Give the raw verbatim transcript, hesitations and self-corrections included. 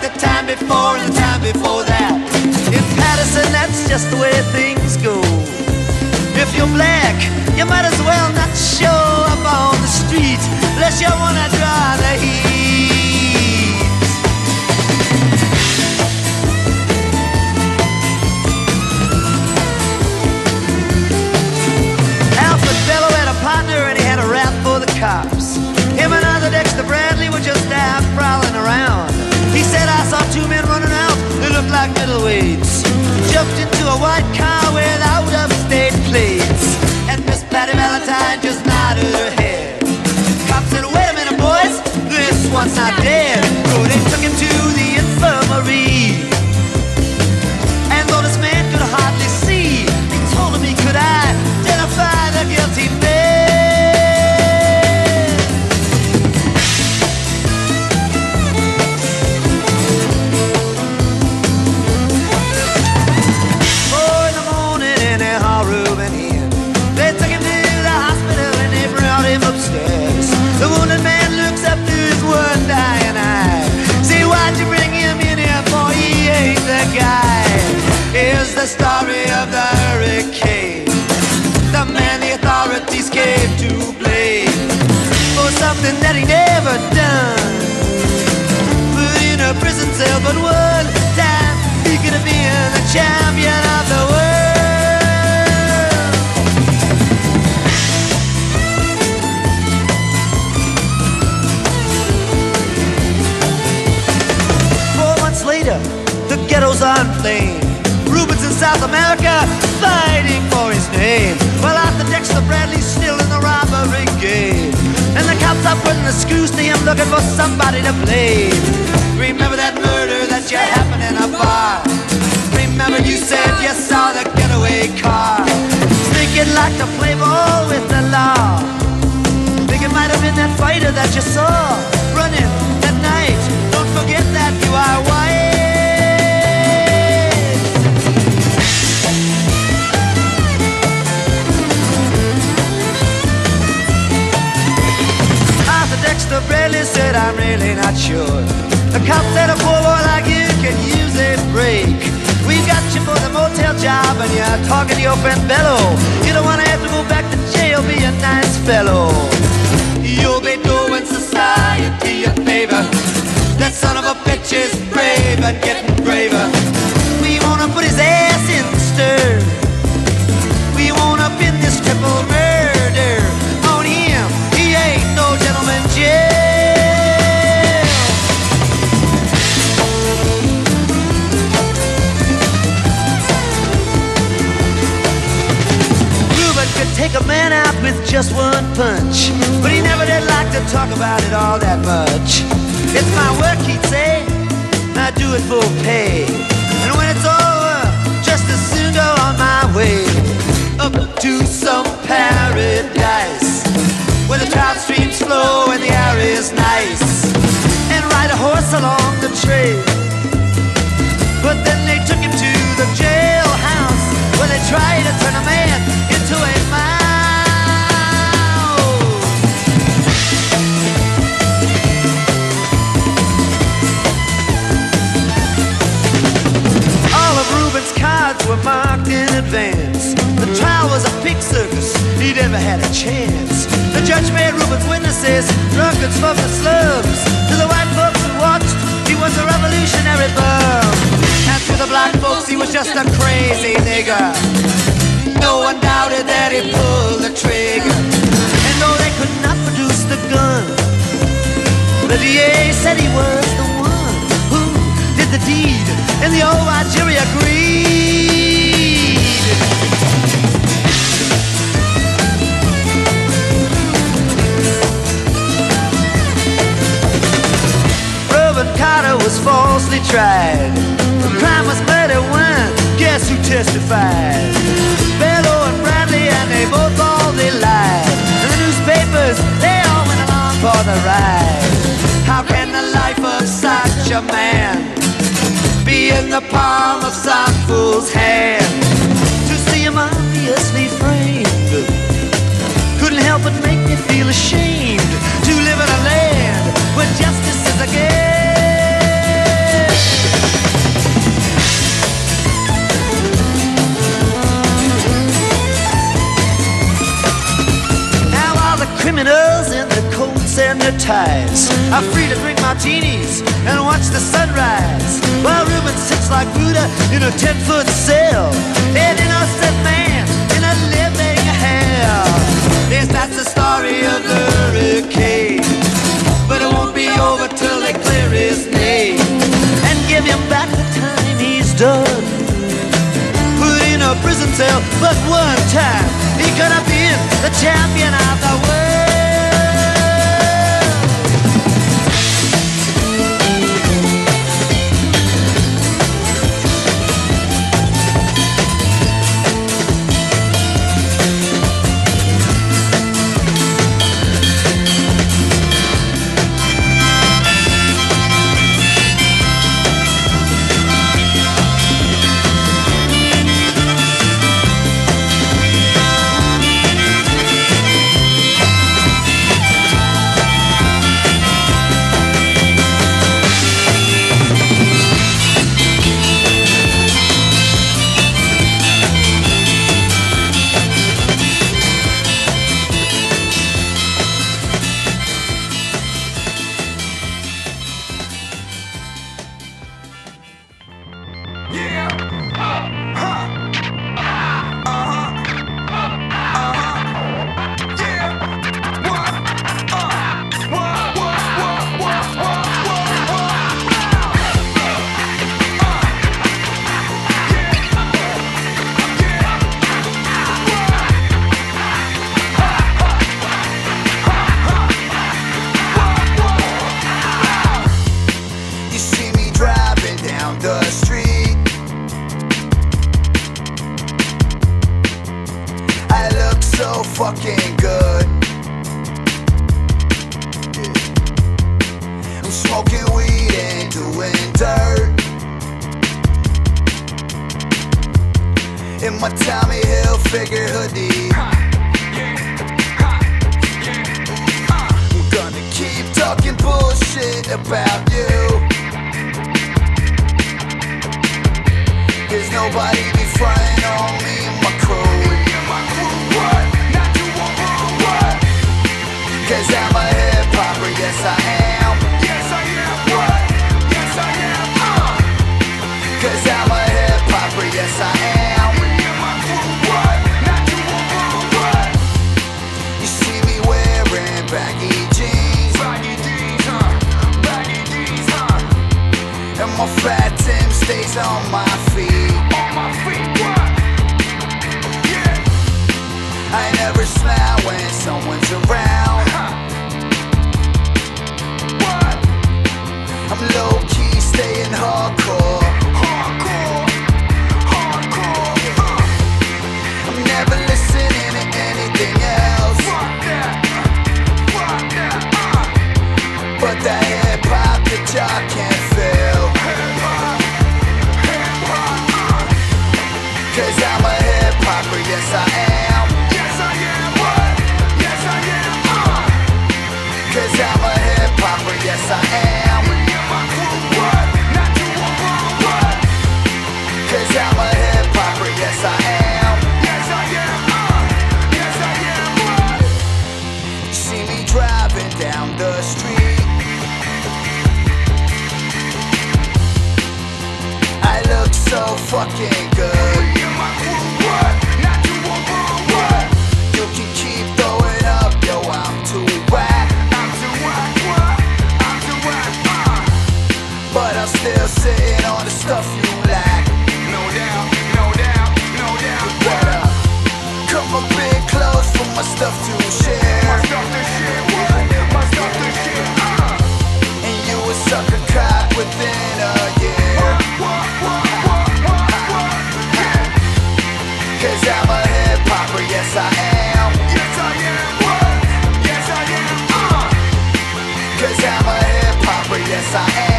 the time before and the time before that. In Patterson, that's just the way things go. If you're black, you might as well not show up on the street unless you wanna draw the heat. Alfred Bellow had a partner and he had a rap for the cops. Him and other Dexter Bradley were just out prowling around. He said, I saw two men running out, they looked like middleweights. Jumped into a white car with out-of-state plates. And Miss Patty Valentine just nodded her head. Cop said, wait a minute, boys, this one's not dead. So they took him to the infirmary. And though this man could hardly see, they told him he could identify the guilty man. Upstairs. The wounded man looks up to his one dying eye. Say, why'd you bring him in here, boy? He ain't the guy. Here's the story of the hurricane. The man the authorities came to blame for something that he never done. Put in a prison cell, but one time he could have been the champion of the world. Later, the ghettos are inflamed. Rubens in South America fighting for his name. Well, Arthur Dexter Bradley's still in the robbery game. And the cops are putting the screws to him, looking for somebody to blame. Remember that murder that you happened in a bar? Remember you said you saw the getaway car? Think you'd like to play ball with the law? Think it might have been that fighter that you saw running that night. Don't forget that you are white. Arthur Dexter Bradley said, I'm really not sure. The cop said a poor boy like you can use a break. We got you for the motel job and you're talking to your friend Bello. You don't want to have to go back to jail, be a nice fellow. You'll be doing society a favor. That son of a bitch is brave and getting braver. We wanna put his ass in the stir. We wanna pin this triple murder on him. He ain't no gentleman jail. Ruben could take a man out with just one punch, but he never did like to talk about it all that much. It's my work, he'd say, I do it for pay. And when it's over, just as soon go on my way up to some paradise where the trout streams flow and the air is nice, and ride a horse along the trail. But then they took him to the jailhouse where they tried to turn a man into a mouse. Cards were marked in advance. The trial was a pig circus, he never had a chance. The judge made Ruben's witnesses drunkards from the slums. To the white folks who watched, he was a revolutionary bum. And to the black folks, he was just a crazy nigger. No one doubted that he pulled the trigger. And though they could not produce the gun, the D A said he was the one who did the deed. And the old white jury agreed. Reuben Carter was falsely tried. The crime was murder when, guess who testified? Bellow and Bradley, and they both all they lied. And the newspapers, they all went along for the ride. How can the life of such a man be in the palm of some fool's hand? To see him obviously framed couldn't help but make me feel ashamed to live in a land where justice is a game. criminals in their coats and their ties are free to drink martinis and watch the sunrise, while Reuben sits like Buddha in a ten-foot cell, an innocent man in a living hell. Yes, that's the story of the hurricane, but it won't be over till they clear his name and give him back the time he's done. Put in a prison cell, but one time he could have been the champion of the world. So fucking good. Yeah. I'm smoking weed and doing dirt in my Tommy Hilfiger hoodie. I'm gonna keep talking bullshit about you, 'cause nobody be frontin' on me and my crew. Cause I'm a hip-hopper, yes I am. Yes I am, what? Yes I am, uh. Cause I'm a hip-hopper, yes I am. What? Not you, what? You see me wearing baggy jeans. Baggy jeans, huh? Baggy jeans, huh? And my fat Tim stays on my feet. On my feet, what? Yeah. I never smile when someone's around. I'm low-key staying hardcore. Hardcore, hardcore, uh. I'm never listening to anything else. Fuck that, fuck that, uh. But that hip-hop that y'all can't feel. Hip-hop, hip-hop, uh. 'Cause I'm a hip-hopper, yes I am. Yes I am, what? Yes I am, uh. 'Cause I'm a hip-hopper, yes I am. I'm a hip-hopper, yes I am. Yes I am, uh, yes I am, what? You see me driving down the street, I look so fucking good. What? Not you, what? You can keep throwing up, yo, I'm too whack. I'm too whack, what? I'm too whack, uh. But I'm still sitting on the stuff you lack. No doubt, no doubt, no doubt. Better come a bit close for my stuff to share. My stuff to share, what? My stuff to share, uh. And you a sucker cock within a year. What, what, what, what, what, yeah. 'Cause I'm a hip-hopper, yes I am. Yes I am, what? Yes I am, uh. 'Cause I'm a hip-hopper, yes I am.